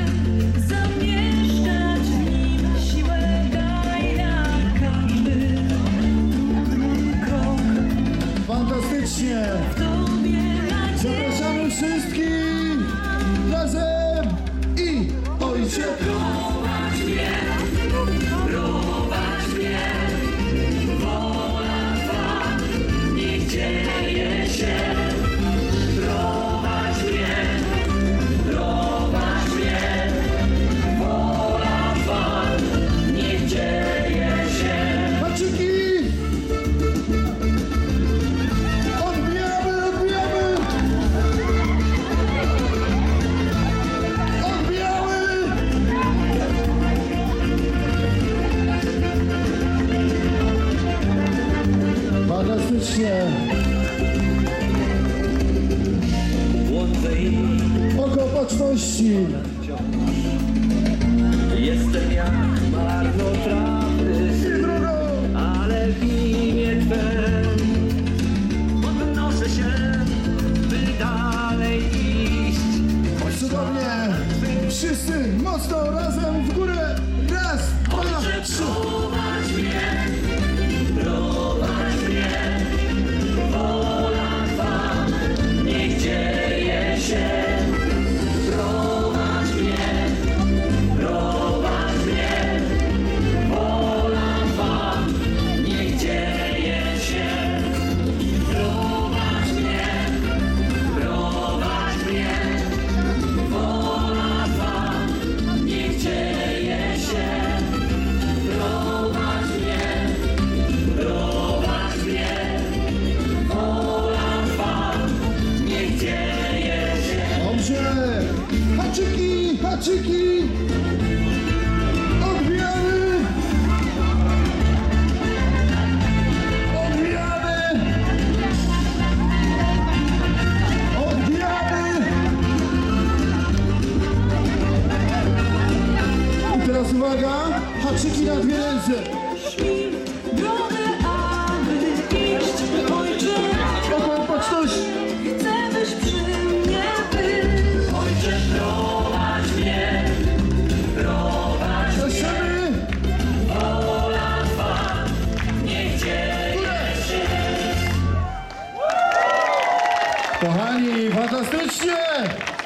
zamieszkać w nim, siłę daj nam każdy krok. Fantastycznie! W Tobie nadzieja. Zapraszamy wszystkich razem i Ojcze. Prowadź mnie, wola Twa, niech dzieje się. Prowadź mnie, wola Twa, niech dzieje się. Maczyki! Odbijamy! Odbijamy! Fantastycznie! Oko baczności! Jestem jak marnotrawny, ale w imię Twe podnoszę się, by dalej iść. Cudownie! Wszyscy mocno razem w górę! Raz, dwa, trzy! Prowadź mnie, wola Twa, niech dzieje się. Prowadź mnie, wola Twa, niech dzieje się. Prowadź mnie, wola Twa, niech dzieje się. Prowadź mnie, wola Twa, niech dzieje się. Dobrze! Haczyki! Haczyki! Odbijamy! Odbijamy! Odbijamy! I teraz uwaga! Haczyki na dwie ręce! Śmij drogę, aby iść, Ojcze. Oko baczności! Chcę, byś przy mnie był. Ojcze, prowadź mnie, Prosimy! wola Twa, niech dzieje się. Kochani, fantastycznie!